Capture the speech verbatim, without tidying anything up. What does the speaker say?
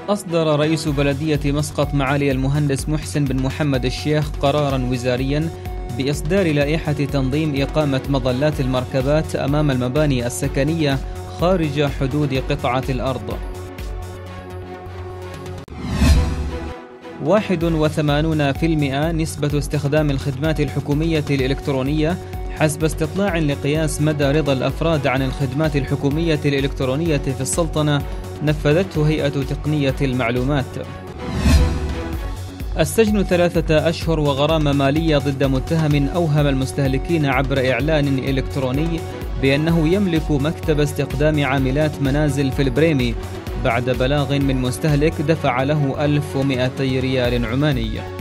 أصدر رئيس بلدية مسقط معالي المهندس محسن بن محمد الشيخ قراراً وزارياً بإصدار لائحة تنظيم إقامة مظلات المركبات أمام المباني السكنية خارج حدود قطعة الأرض. واحد وثمانين بالمئة نسبة استخدام الخدمات الحكومية الإلكترونية حسب استطلاع لقياس مدى رضا الأفراد عن الخدمات الحكومية الإلكترونية في السلطنة نفذته هيئة تقنية المعلومات. السجن ثلاثة أشهر وغرامة مالية ضد متهم أوهم المستهلكين عبر إعلان إلكتروني بأنه يملك مكتب استخدام عاملات منازل في البريمي بعد بلاغ من مستهلك دفع له ألف ومئتي ريال عماني.